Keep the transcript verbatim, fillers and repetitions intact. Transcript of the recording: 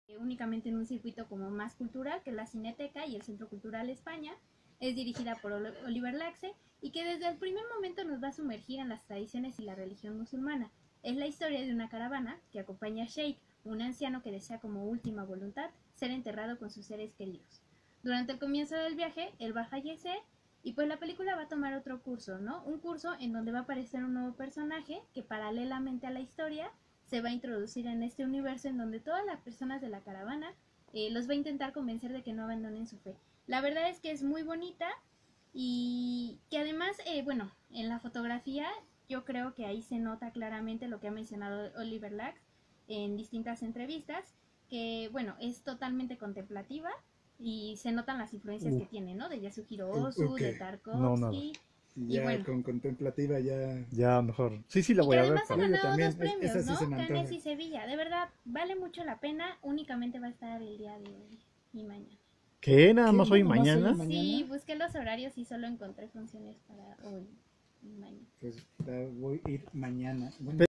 únicamente en un circuito como más cultural, que es la Cineteca y el Centro Cultural España. Es dirigida por Oliver Laxe y que desde el primer momento nos va a sumergir en las tradiciones y la religión musulmana. Es la historia de una caravana que acompaña a Sheikh, un anciano que desea como última voluntad ser enterrado con sus seres queridos. Durante el comienzo del viaje, él va a fallecer y pues la película va a tomar otro curso, ¿no? Un curso en donde va a aparecer un nuevo personaje que paralelamente a la historia se va a introducir en este universo en donde todas las personas de la caravana eh, los va a intentar convencer de que no abandonen su fe. La verdad es que es muy bonita y que además, eh, bueno, en la fotografía yo creo que ahí se nota claramente lo que ha mencionado Oliver Lax en distintas entrevistas, que bueno, es totalmente contemplativa y se notan las influencias Uh, que tiene, ¿no? De Yasuhiro Ozu, okay. de No, nada. Tarkovsky. Ya y bueno, con contemplativa ya... Ya, mejor. Sí, sí, la y voy que a ver. además ha Pero... Yo ganado también, dos es- premios, esa sí ¿no? se me antoja. Cannes y Sevilla. De verdad, vale mucho la pena. Únicamente va a estar el día de hoy y mañana. ¿Qué? ¿Nada ¿Qué? más hoy y ¿Nada más hoy y mañana? mañana? Sí, busqué los horarios y solo encontré funciones para hoy y mañana. Pues la voy a ir mañana. Bueno,